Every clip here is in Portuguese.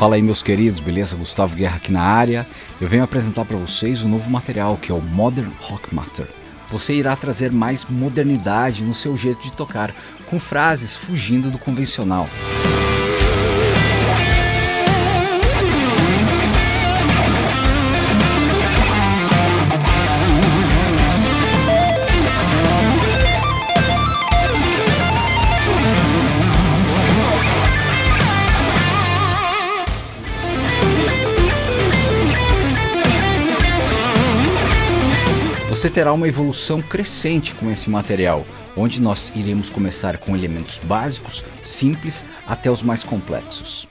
Fala aí, meus queridos, beleza? Gustavo Guerra aqui na área. Eu venho apresentar para vocês um novo material que é o Modern Rockmaster. Você irá trazer mais modernidade no seu jeito de tocar, com frases fugindo do convencional. Você terá uma evolução crescente com esse material, onde nós iremos começar com elementos básicos, simples, até os mais complexos.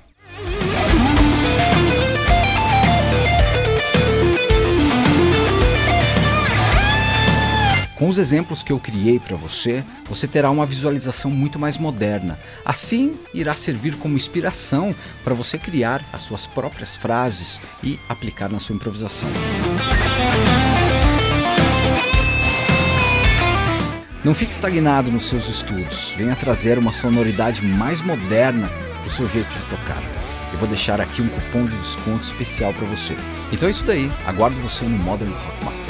Com os exemplos que eu criei para você, você terá uma visualização muito mais moderna. Assim, irá servir como inspiração para você criar as suas próprias frases e aplicar na sua improvisação. Não fique estagnado nos seus estudos, venha trazer uma sonoridade mais moderna para o seu jeito de tocar. Eu vou deixar aqui um cupom de desconto especial para você. Então é isso daí, aguardo você no Modern Rockmaster.